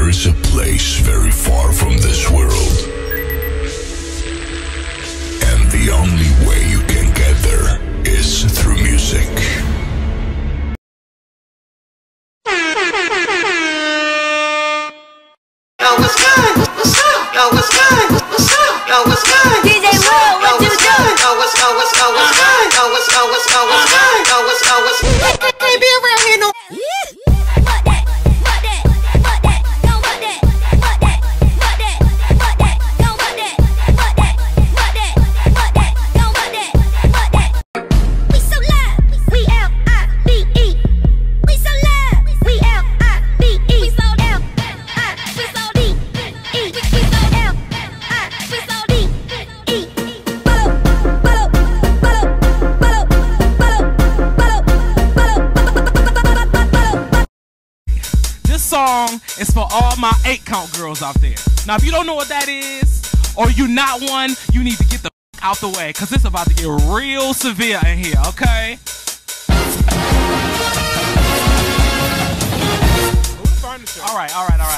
is a place very far from this world, and the only way you can get there is through music. Yo, what's good? What's up? Yo, what's good? What's up? Yo, what's good? DJ Will, what you do? Yo, what's good? Yo, what's good? Yo, what's good? Yo, what's good? Baby around here, no. Song is for all my 8-count girls out there. Now, if you don't know what that is, or you're not one, you need to get the out the way, because it's about to get real severe in here, okay? Alright.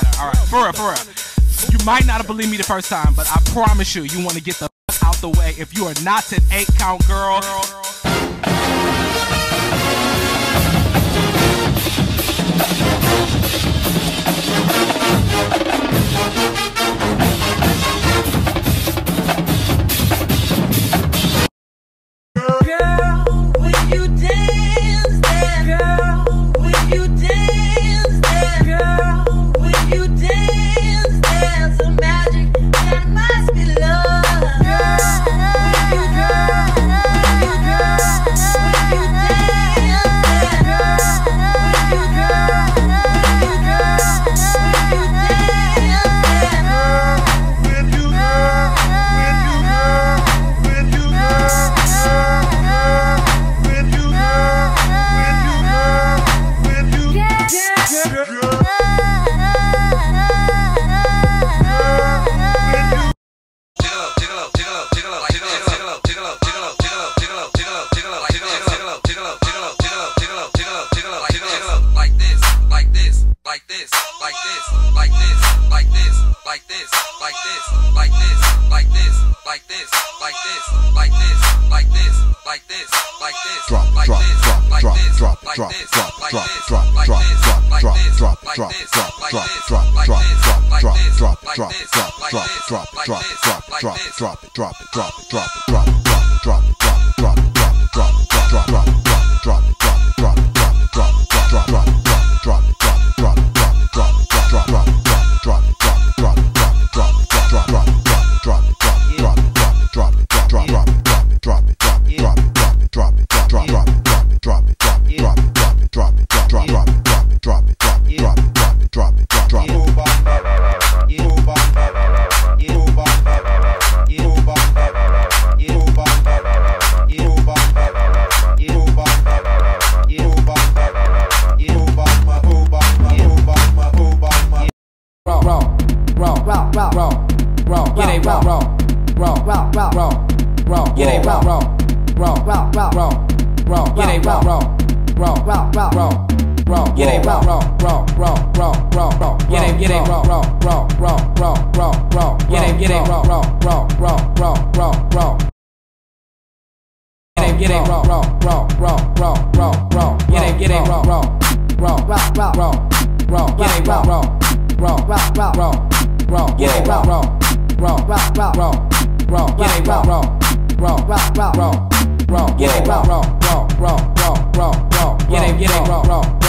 For real. You might not have believed me the first time, but I promise you, you want to get the out the way if you are not an 8-count girl. Get it wrong.